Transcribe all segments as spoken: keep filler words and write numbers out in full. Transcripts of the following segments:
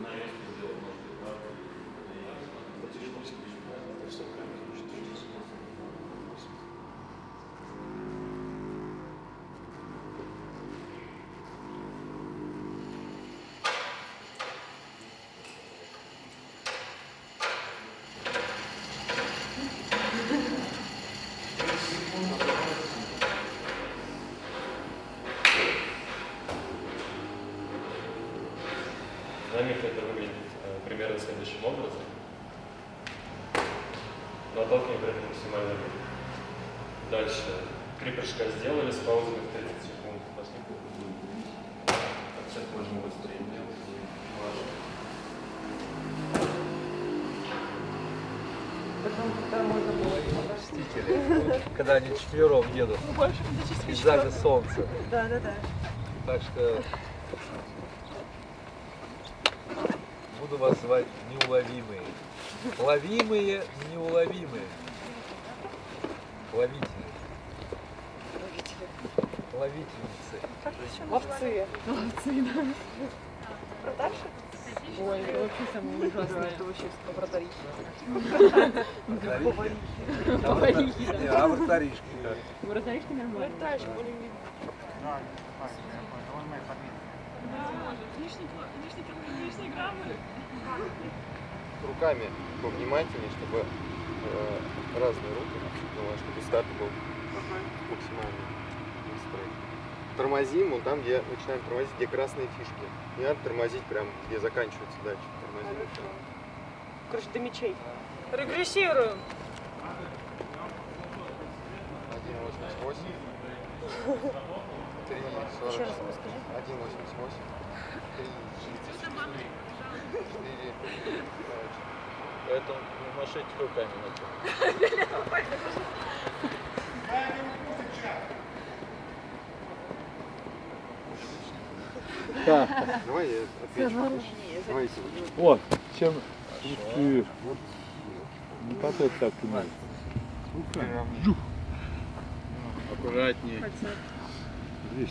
На них это выглядит э, примерно следующим образом. Наталкиваем при этом максимально выше. Дальше. Три прыжка сделали с паузой в тридцать секунд. Пошли. Акцент можно быстрее делать. Мстители, когда они четвером едут и сзади солнце. Да, да, да. Так что буду вас звать неуловимые. Ловимые, неуловимые. Ловители. Ловительницы. Ловцы. Ловцы, да. Продашь? Ой, это вообще самое ужасное. Это вообще вратарихи. Вратарихи, да. А вратаришки? Вратаришки нормально. Вратаришки более-менее. Лишние граммы. Руками повнимательнее, чтобы э, разные руки, ну, чтобы старт был максимально быстрый. Тормозим, вон там, где начинаем тормозить, где красные фишки. Не надо тормозить прям, где заканчивается дальше. Тормозим. Короче, до мячей. Регрессируем. один восемьдесят восемь. три сорок. Еще раз расскажи. один восемьдесят восемь. три шестьдесят четыре. Поэтому машите руками начал. Так. Давай я отвечу. Давайте. Вот, чем ты не потом так и надо. Аккуратнее. Здесь.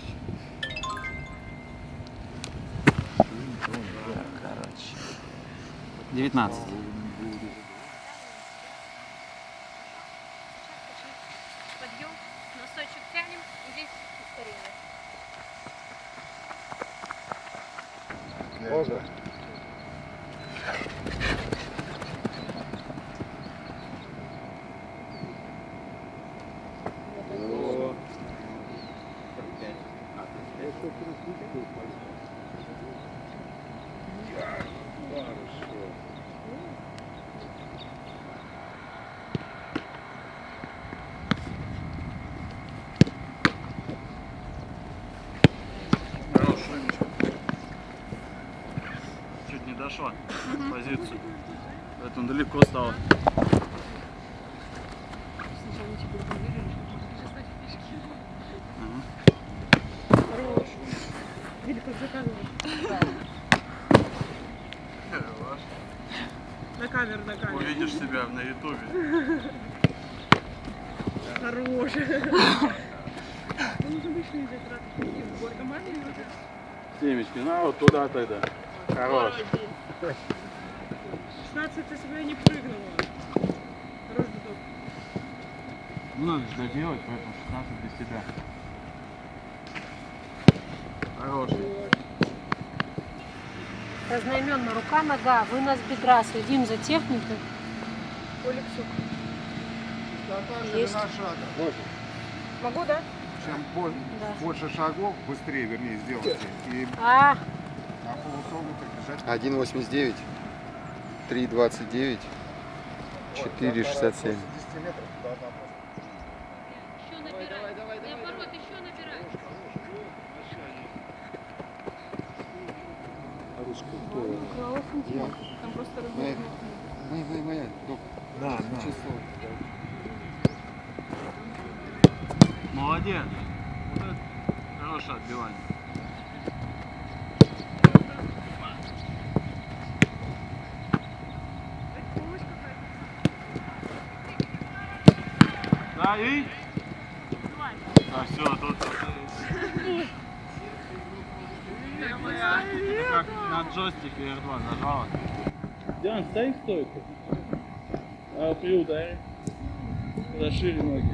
Короче. девятнадцать. Подъем, носочек тянем, и здесь ускорение. Можно? Чуть не дошла в позицию. Поэтому далеко стало. Хорош. Или как заказывать. На камеру, на камеру. Увидишь себя на ютубе. Хорош. Нужно больше не затратить. В гуакамоле или вот это? Семечки, ну вот туда тогда. Хорош. шестнадцать ты себя не прыгнула. Хорош биток. Ну надо же доделать, поэтому шестнадцать для тебя. Хорош. Разноименно рука, нога, вынос бедра, следим за техникой. Колексук. Есть. Можно? Могу, да? Чем больше, Да. больше шагов, быстрее, вернее, сделайте. И А, на полусогнутых бежать. один восемьдесят девять. три двадцать девять. четыре шестьдесят семь. десять метров должна просто. еще набирай. Наоборот, еще набирай. Там просто Моя, моя, моя, моя. Док. Да, да. Число. Молодец. Вот это хорошее отбивание. Да, и? А, все, тут... как на джойстике эр два нажала. Диан, стань в стойку. А при ударе расшири ноги.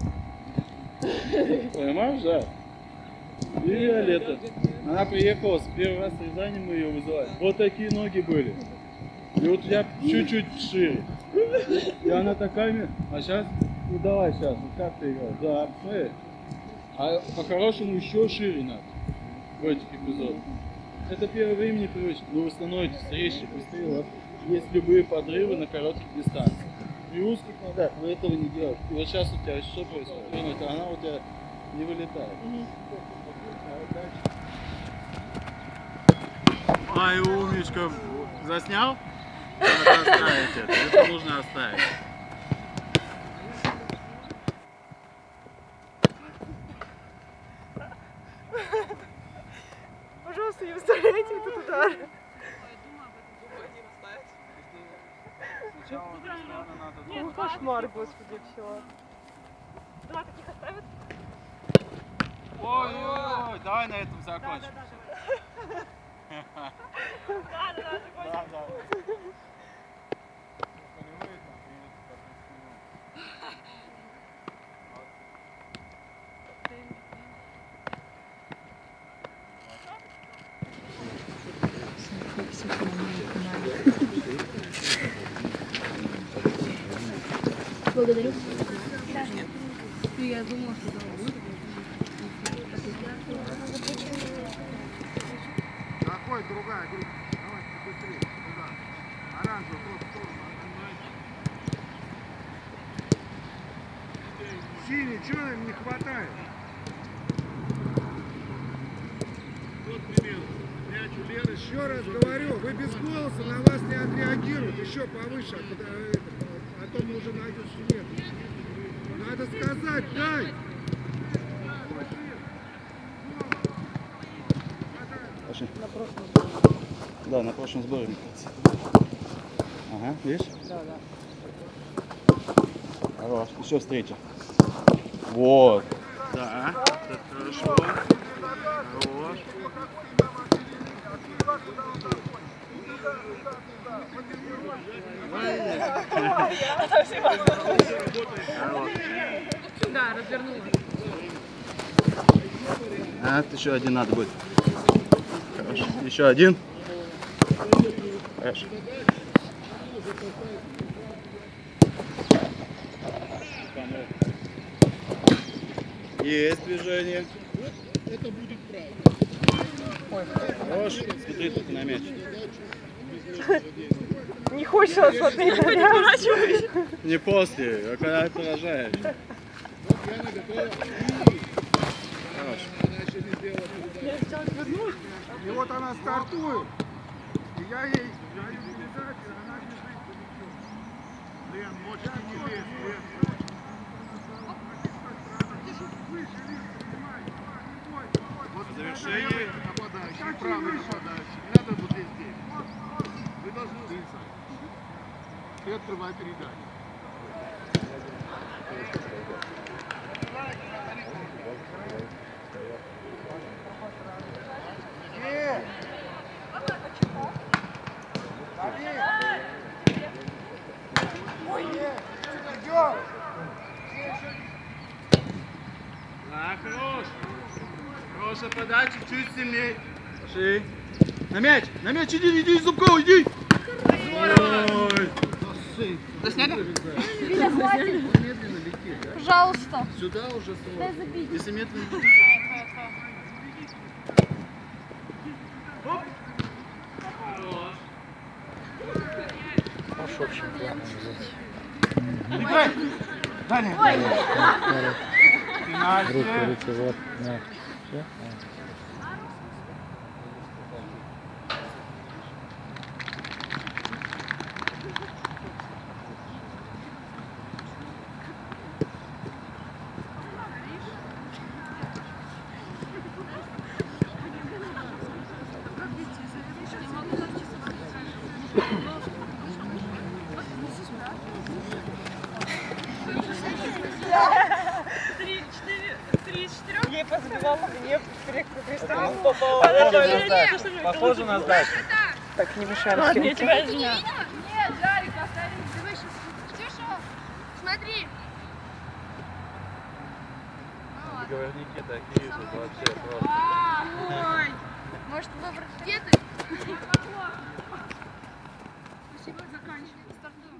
Понимаешь, да? И Виолетта. Она приехала, с первый раз в Рязани мы ее вызывали. Вот такие ноги были. И вот я чуть-чуть шире. И она такая, а сейчас, ну давай сейчас, вот как ты играешь? Да, смотри. А по-хорошему еще шире надо в этих эпизодах. Это первое время непривычно, но вы становитесь резче, быстрее, у вас есть любые подрывы на коротких дистанциях. При узких ногах вы этого не делаете. И вот сейчас у тебя что происходит? Она у тебя не вылетает. Ай, умничка. Заснял? Надо оставить это. Это нужно оставить. Пожалуйста, не вставляйте этот удар. Ну, кошмар, господи, все. Два таких оставят? Ой-ой-ой, давай на этом закончим. Да, да, да, закончим. Благодарю. Я думала, что да. Какой другая группа? Давайте быстрее. Туда. Оранжевый просто тоже. Синий, чего им не хватает? Вот пример. Мяч у Леры. Еще раз говорю, вы без голоса, на вас не отреагируют. Еще повыше, а, куда, это, а то мы уже найдем, что нет. Надо сказать, дай! На прошлом. Да, на прошлом сборе. Ага, видишь? Да, да. Хорош. Еще встреча. Вот. Да, это хорошо. Хорош. Да, развернула. А, еще один надо будет. Хорошо. Еще один. Хорошо. Есть движение. Это будет правильно. Хорош. Смотри только на мяч. Не хочется смотреть на мяч. Не после, а когда поражаешь. Хорош. И вот она стартует. И я ей даю реализацию, она бежит. Лен, мочки не лезь, Лен. Вот завершение нападающий, правый нападающий. Не надо вот здесь. Вы должны двигаться. И открывай передачу. Да, хорош. Хорошая подача, чуть сильнее. Пошли. На мяч, на мяч, иди, иди, Зубков, иди. Ой. Засняли? Виля, хватит. Пожалуйста. Сюда уже сложно. Дай забить. Если медленно. Пошел чемпионом здесь. Играй. Далее. Руки, руки, вот. На. Все? Ей позабивала, мне перекрутила. Похоже на сдачу. Похоже на сдачу. Так, не мешаем. Ладно, я тебя извиняю. Нет, Жарик, оставим. Давай сейчас. Ксюша, смотри. Договорники такие же вообще просто. Ой, может выбрать где ты? Спасибо, заканчиваем. Стартуем.